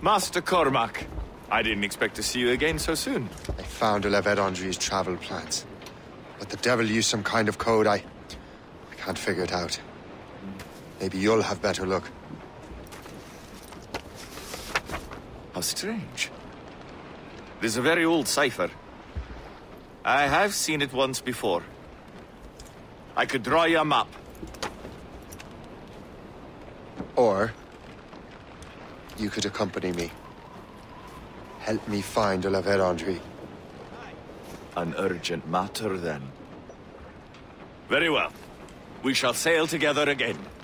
Master Cormac, I didn't expect to see you again so soon. I found Andre's travel plans. But the devil used some kind of code. I can't figure it out. Maybe you'll have better luck. How strange. This is a very old cipher. I have seen it once before. I could draw you a map. Or you could accompany me. Help me find Andre. An urgent matter, then. Very well. We shall sail together again.